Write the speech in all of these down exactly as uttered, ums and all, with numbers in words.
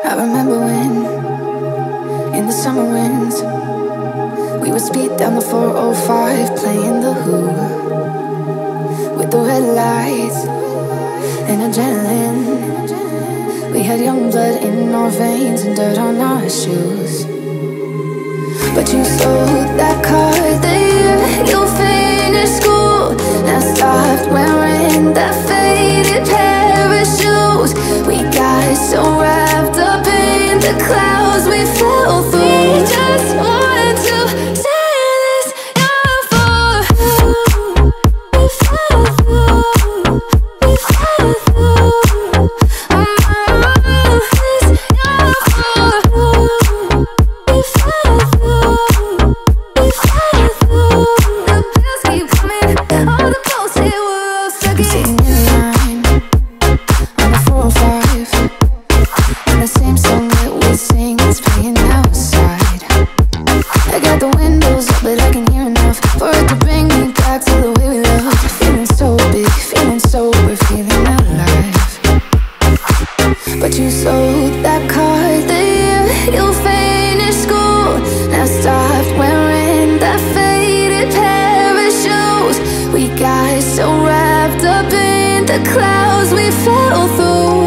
I remember when, in the summer winds, we would speed down the four oh five, playing the Who, with the red lights and adrenaline. We had young blood in our veins and dirt on our shoes. But you sold that car the year you finished school. Now stopped wearing that faded pair of shoes. We got so wrapped up in the clouds we fell through. We just want to say this young for we fell through. We fell through. I'm this young for we fell through. We fell through. The bills keep coming, all the bullshit was stuck in. Sitting in line on the four oh five, and the same song that we sing is playing outside. I got the windows up, but I can hear enough for it to bring me back to the way we loved. Feeling so big, feeling sober, feeling alive. But you sold that car the year you finished school. Now stopped wearing that faded pair of shoes. We got so wrapped up in the clouds we fell through.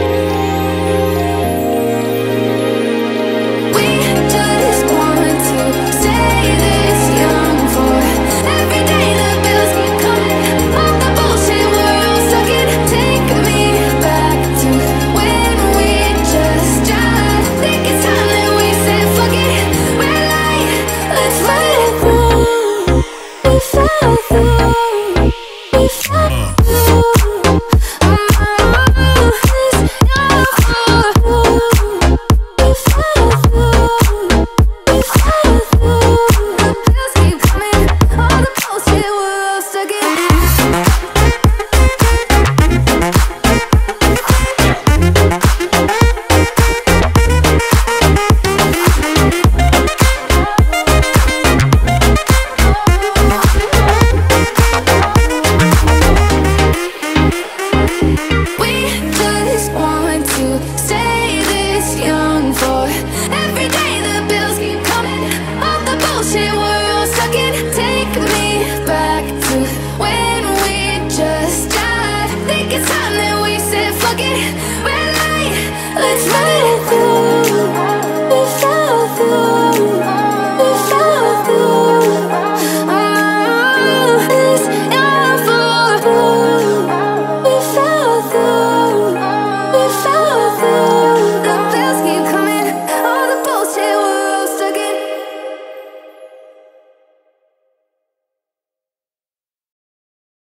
We just want to stay this young for every day the bills keep coming. All the bullshit we're all stuck in. Take me back to when we just jive. Think it's time that we said fuck it. Red light, let's ride it through. We fell through. We fell through. I'm this young for we fell through. We fell through. The bills keep coming, all the bullshit we're all stuck in. We just want to stay this young for every day the bills keep coming. All the bullshit we're all stuck in. Take me back to when we just died. Think it's time that we said fuck it. Red light, let's ride it through.